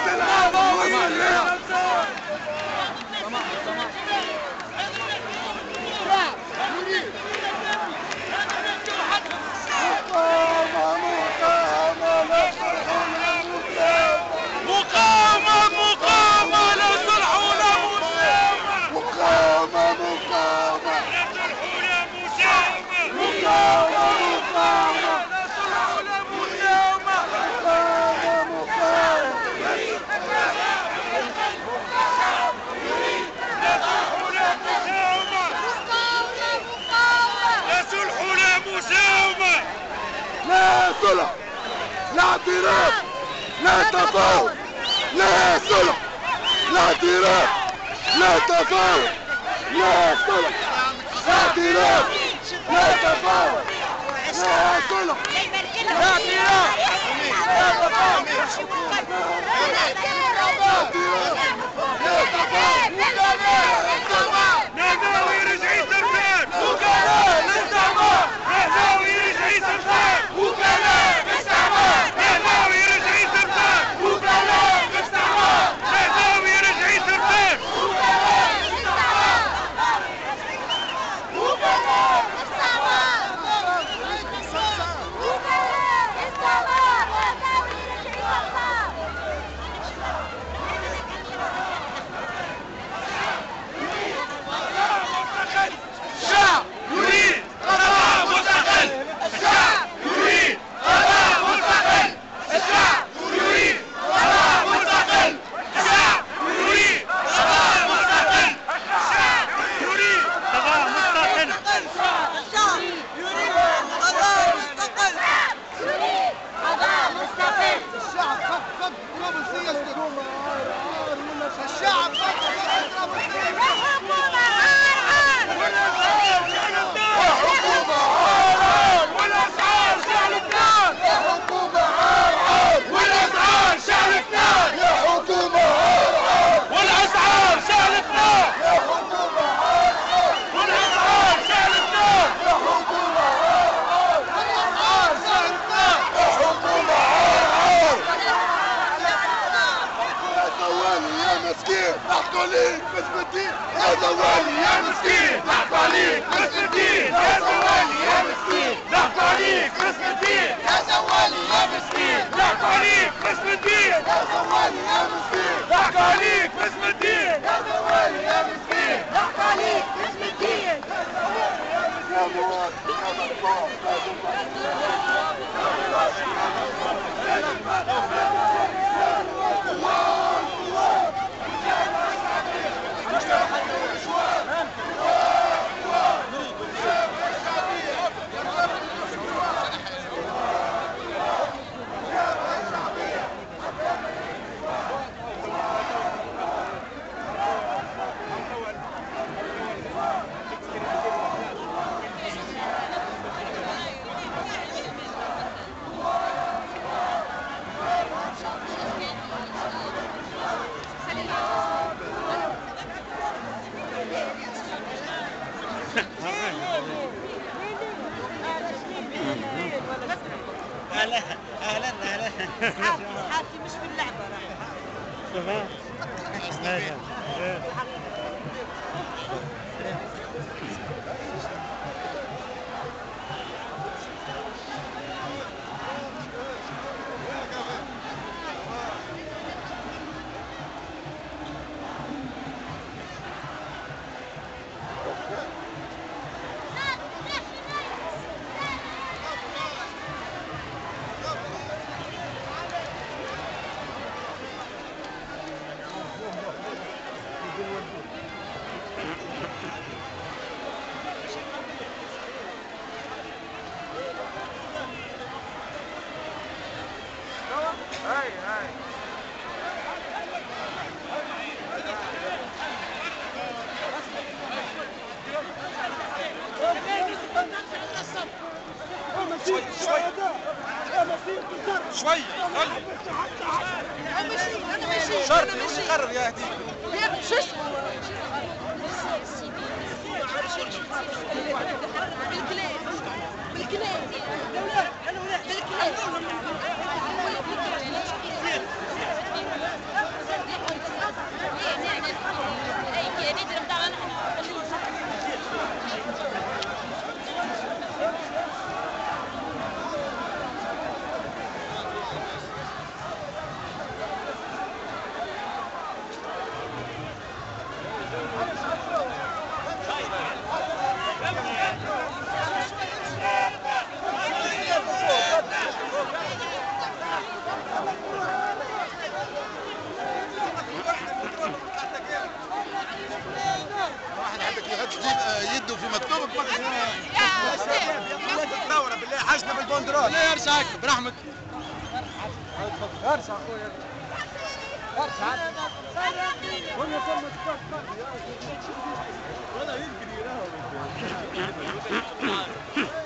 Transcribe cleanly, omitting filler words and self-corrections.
لا صلح، لا اعتراف، لا تفاوض، لا صلح، لا اعتراف، لا تفاوض، لا صلح، لا اعتراف، لا تفاوض، لا صلح، لا اعتراف، لا تفاوض، لا تفاوض، نهداوي رجعي سرفان وكلاء الاستعمار، نهداوي رجعي سرفان وكلاء الاستعمار، نهداوي رجعي سرفان وكلاء الاستعمار، نهداوي رجعي سرفان الشعب يريد قضاء مستقل، الشعب يريد قضاء مستقل، الشعب يريد قضاء مستقل، الشعب يريد قضاء مستقل، الشعب يريد قضاء مستقل الشعب يريد قضاء مستقل. الشعب فقط طرابلسية الحكومة الشعب فقط الحكومة عار والأسعار شعلتنا، يا حكومة عار والأسعار شعلتنا، يا حكومة عار والأسعار شعلتنا، يا حكومة عار والأسعار شعلتنا، يا حكومة عار والأسعار شعلتنا، يا حكومة عار. يا زوالي يا مسكين نحكوا عليك بس بالدين، يا زوالي يا مسكين نحكوا عليك بس بالدين، يا زوالي يا مسكين نحكوا عليك بس بالدين، يا زوالي يا مسكين نحكوا عليك بس بالدين يا زوالي يا مسكين نحكوا عليك بس بالدين يا زوالي يا مسكين نحكوا عليك بس بالدين. يا مواد يا مطلوب اهلا اهلا اهلا حالتي مش في اللعبة تمام شوي شرط اللي قرر يا هدي شو اسمه؟ بالكلاب بالكلاب بالكلاب البندرات. لا يرجعك برحمك. ارجع اخويا. ارجع. وين يسمى هذا يمكن يراهم.